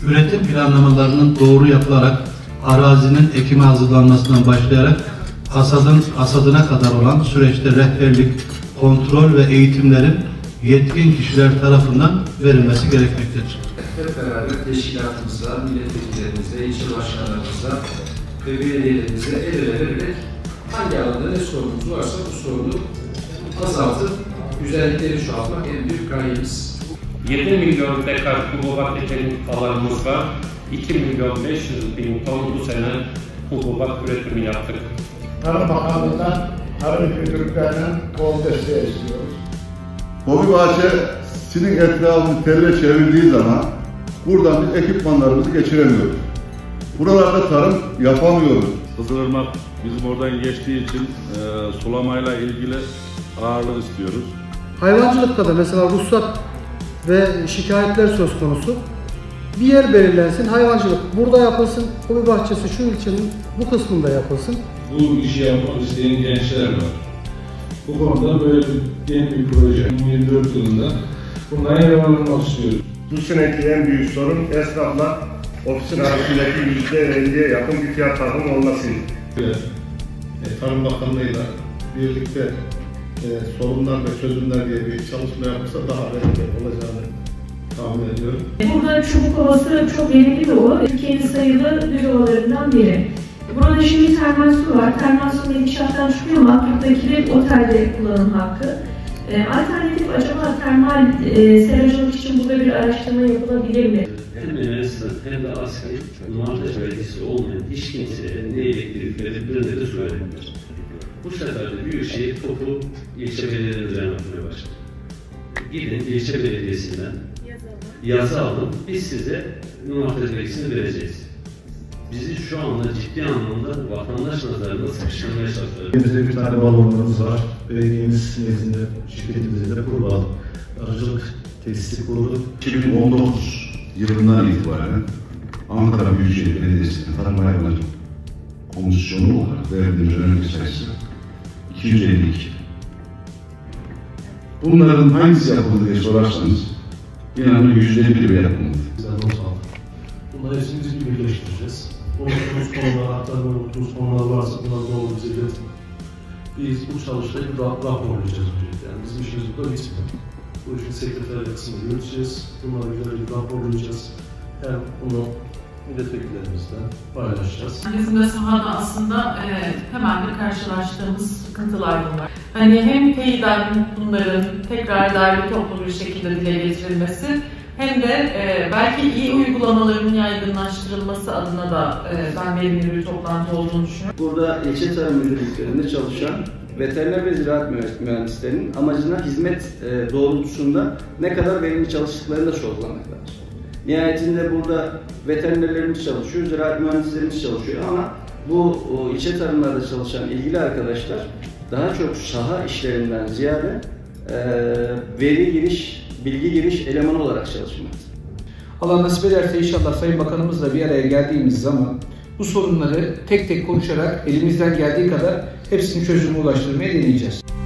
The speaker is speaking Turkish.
üretim planlamalarının doğru yapılarak arazinin ekime hazırlanmasından başlayarak hasadına kadar olan süreçte rehberlik, kontrol ve eğitimlerin yetkin kişiler tarafından verilmesi gerekmektedir. Hep beraber teşkilatımızla, milletvekillerimizle, ilçe başkanlarımızla ve belediyelerimizle el ele vererek hangi alanda ne sorunumuz varsa bu sorunu azaltıp güzellikleri çoğaltmak en büyük gayemiz. 7 milyon dekar hububat ekelim alanımız var. 2 milyon 500 bin ton bu sene hububat üretimi yaptık. Tarım Bakanlığı'ndan, tarım müdürlüklerinden kol desteği istiyoruz. Hobi bahçesinin etrafını telle çevirdiği zaman buradan biz ekipmanlarımızı geçiremiyoruz. Buralarda tarım yapamıyoruz. Kızılırmak bizim oradan geçtiği için sulamayla ilgili ağırlık istiyoruz. Hayvancılıkta da mesela ruhsat ve şikayetler söz konusu. Bir yer belirlensin, hayvancılık burada yapılsın, hobi bahçesi şu ilçenin bu kısmında yapılsın. Bu işi yapmak isteyen gençler var. Bu konuda böyle bir proje. 2024 yılında bundan yararlanmak istiyoruz. Bu seneki en büyük sorun esnafla ofisin arasındaki %50'ye yakın bir fiyat farkının olmasıydı. Tarım Bakanlığı'yla birlikte sorunlar ve çözümler diye bir çalışma yapılsa daha verimli olacağını tahmin ediyorum. Burada Çubuk Ovası çok verimli bir ova. Türkiye'nin sayılı düz ovalarından biri. Burada şimdi termal su var. Termal su inşaattan çıkıyor ama Akyurt'taki otelde kullanım hakkı. Alternatif acaba termal seracılık için burada bir araştırma yapılabilir mi? Hem Ermenistan hem de Asya, Martaş bölgesi olmayan hiç kimseye ne elektrik verebilir ne de su verebilir. Bu sefer de Büyükşehir topu ilçe belediyelerine atmaya başladı. Gidin ilçe belediyesinden yazı alın, biz size Martaş bölgesini vereceğiz. Bizi şu anda ciddi anlamda vatandaş nazarında sıkıştırmaya çalışıyorlar. Elimizde bir tane balonlarımız var. Belediyemiz nezdinde, şirketimizde de kurulu arıcılık tesisi kuruldu. 2019 yılından itibaren Ankara Büyükşehir Belediyesi'nin tarım hayvancılık komisyonu olarak verdiğimiz önemli sayısı 252. Bunların hangisi yapıldı diye sorarsanız inanın %1 bile yapılmadı. Bunları hepsini biz birleştireceğiz. Unuttuğumuz konular, hatta unuttuğumuz konular varsa bunları doğru bize iletin. Biz bu çalıştayı raporlayacağız. Yani bizim işimiz burada bitmiyor. Bu işin sekreterlik kısmını yürüteceğiz. Bunları güzel bir raporlayacağız. Hem bunu milletvekillerimizle paylaşacağız. Bizim de sahada aslında temelde karşılaştığımız sıkıntılar bunlar. Hani hem teyiden bunların tekrar derli toplu bir şekilde dile getirilmesi hem de belki iyi uygulamaların yaygınlaştırılması adına da ben verimli bir toplantı olduğunu düşünüyorum. Burada ilçe tarım müdürlüklerinde çalışan veteriner ve ziraat mühendislerinin amacına hizmet doğrultusunda ne kadar verimli çalıştıklarını da sorgulamak lazım. Nihayetinde burada veterinerlerimiz çalışıyor, ziraat mühendislerimiz çalışıyor ama bu ilçe tarımlarda çalışan ilgili arkadaşlar daha çok saha işlerinden ziyade veri giriş, bilgi giriş elemanı olarak çalışmakta. Allah nasip ederse inşallah Sayın Bakanımızla bir araya geldiğimiz zaman bu sorunları tek tek konuşarak elimizden geldiği kadar hepsini çözüme ulaştırmaya deneyeceğiz.